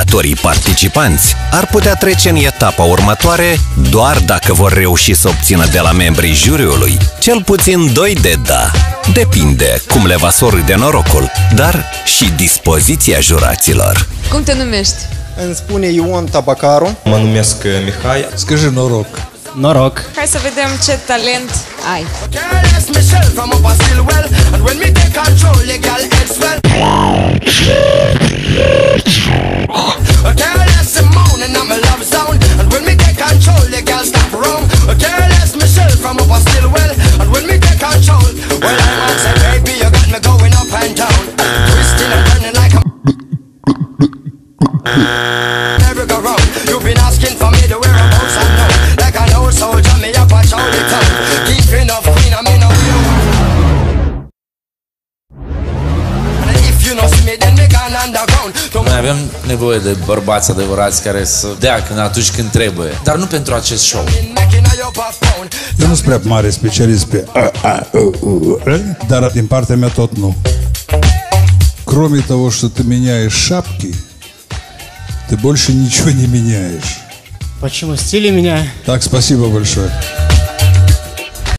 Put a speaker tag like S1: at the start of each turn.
S1: actorii participanți ar putea trece în etapa următoare doar dacă vor reuși să obțină de la membrii juriului cel puțin 2 de da. Depinde cum le va sorâde norocul, dar și dispoziția juraților.
S2: Cum te numești?
S3: Îmi spune Ion Tabacaru.
S4: Mă numesc Mihai.
S5: Скажи noroc.
S2: Noroc. Hai să vedem ce talent ai.
S6: Noi avem nevoie de bărbați adevărați care să dea atunci când trebuie, dar nu pentru acest show.
S5: Eu nu sunt prea mare specialist pe dar din partea mea tot nu. Кроме того, что ты меняешь шапки, ты больше ничего не меняешь.
S7: Почему? Стили меняю.
S5: Так, спасибо большое.